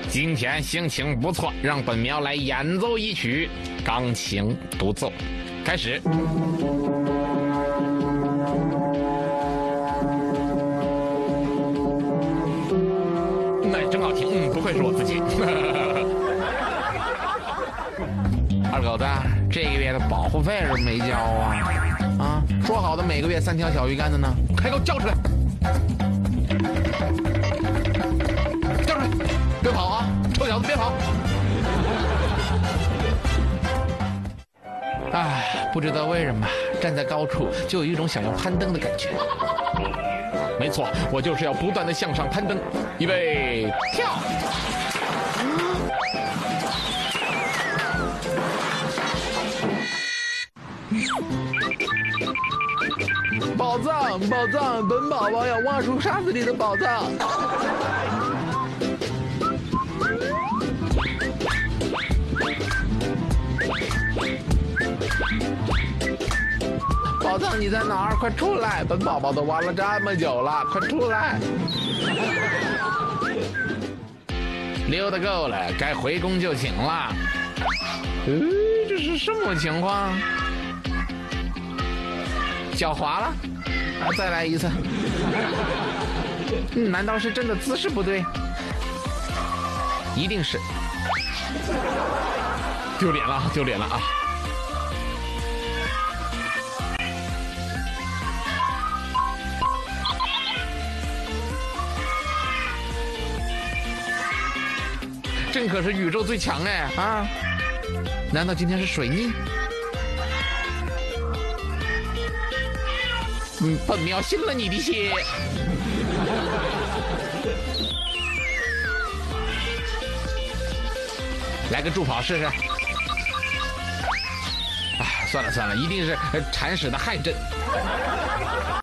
今天心情不错，让本喵来演奏一曲钢琴独奏。开始。那真好听，不愧是我自己。二狗子，这个月的保护费是没交啊？啊，说好的每个月3条小鱼干的呢？快给我交出来！交出来！别跑啊，臭小子，别跑！哎，不知道为什么，站在高处就有一种想要攀登的感觉。没错，我就是要不断的向上攀登。预备，跳！宝藏，宝藏！本宝宝要挖出沙子里的宝藏。宝藏你在哪儿？快出来！本宝宝都挖了这么久了，快出来！溜达够了，该回宫就寝了。这是什么情况？脚滑了？啊，再来一次。难道是真的姿势不对？一定是。丢脸了，丢脸了啊！朕可是宇宙最强哎啊！难道今天是水逆？本喵信了你的邪。来个助跑试试。哎，算了算了，一定是铲屎的害朕。